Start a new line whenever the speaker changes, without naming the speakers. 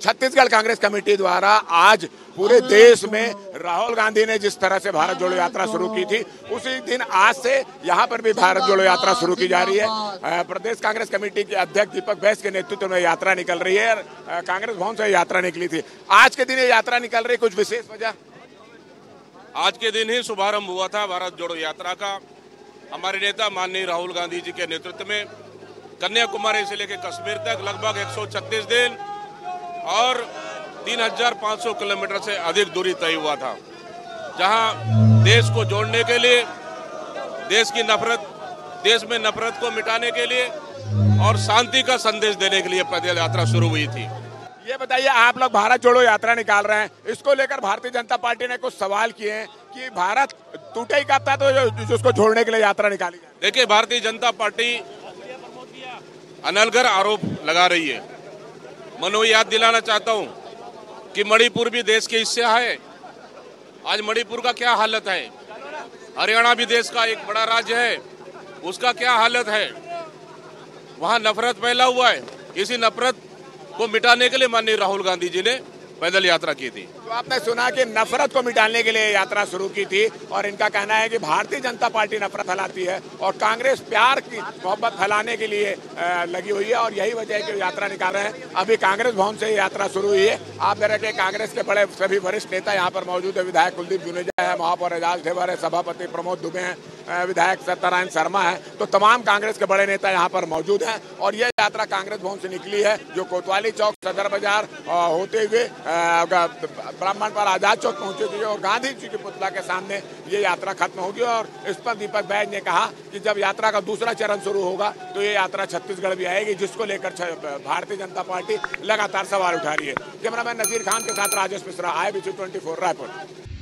Chhattisgarh Congress committee द्वारा आज पूरे देश में राहुल गांधी ने जिस तरह से भारत जोड़ो यात्रा शुरू की थी, उसी दिन आज से यहाँ पर भी भारत जोड़ो यात्रा शुरू की जा रही है। प्रदेश कांग्रेस कमेटी के अध्यक्ष दीपक बैस के नेतृत्व में यात्रा निकल रही है। कांग्रेस भवन से यात्रा निकली थी, आज के दिन ये यात्रा निकल रही, कुछ विशेष वजह?
आज के दिन ही शुभारंभ हुआ था भारत जोड़ो यात्रा का। हमारे नेता माननीय राहुल गांधी जी के नेतृत्व में कन्याकुमारी से लेकर कश्मीर तक लगभग 136 दिन और 3,500 किलोमीटर से अधिक दूरी तय हुआ था, जहां देश को जोड़ने के लिए, देश में नफरत को मिटाने के लिए और शांति का संदेश देने के लिए पैदल यात्रा शुरू हुई थी।
ये बताइए, आप लोग भारत जोड़ो यात्रा निकाल रहे हैं, इसको लेकर भारतीय जनता पार्टी ने कुछ सवाल किए हैं कि भारत टूटे ही कब था तो जिसको जोड़ने के लिए यात्रा निकाली जाए।
देखिए, भारतीय जनता पार्टी अनलगर आरोप लगा रही है। मैं याद दिलाना चाहता हूं कि मणिपुर भी देश के हिस्सा है। आज मणिपुर का क्या हालत है, हरियाणा भी देश का एक बड़ा राज्य है, उसका क्या हालत है। वहां नफरत फैला हुआ है। इसी नफरत को मिटाने के लिए माननीय राहुल गांधी जी ने पैदल यात्रा की थी।
तो आपने सुना कि नफरत को मिटाने के लिए यात्रा शुरू की थी और इनका कहना है कि भारतीय जनता पार्टी नफरत फैलाती है और कांग्रेस प्यार की मोहब्बत फैलाने के लिए लगी हुई है और यही वजह है कि यात्रा निकाल रहे हैं। अभी कांग्रेस भवन से यात्रा शुरू हुई है। आप देख रहे हैं कांग्रेस के बड़े सभी वरिष्ठ नेता यहाँ पर मौजूद है। विधायक कुलदीप जुनेजा है, महापौर एजाज ढेबर है, सभापति प्रमोद दुबे हैं, विधायक सत्यनारायण शर्मा है। तो तमाम कांग्रेस के बड़े नेता यहाँ पर मौजूद हैं और यह यात्रा कांग्रेस भवन से निकली है, जो कोतवाली चौक, सदर बाजार होते हुए ब्राह्मण पर आजाद चौक पहुंचेगी और गांधी जी के पुतला के सामने ये यात्रा खत्म होगी। और इस पर दीपक बैस ने कहा कि जब यात्रा का दूसरा चरण शुरू होगा तो ये यात्रा छत्तीसगढ़ भी आएगी, जिसको लेकर भारतीय जनता पार्टी लगातार सवाल उठा रही है। कैमरामैन नजीर खान के साथ राजेश मिश्रा, IBC 24 रायपुर।